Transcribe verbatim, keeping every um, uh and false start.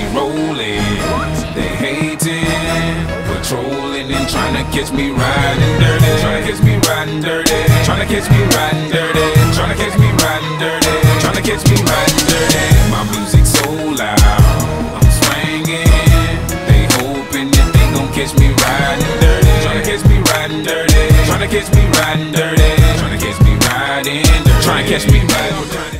rolling. They hating, patrolling and trying to catch me riding dirty. Trying to catch me riding dirty. Trying to catch me riding dirty. Trying to catch me riding dirty. Trying to catch me riding dirty. My music so loud, I'm swinging. They hoping that they gon' catch me riding dirty. Trying to catch me riding dirty. Trying to catch me riding dirty. Trying to catch me riding dirty. Trying to catch me riding dirty.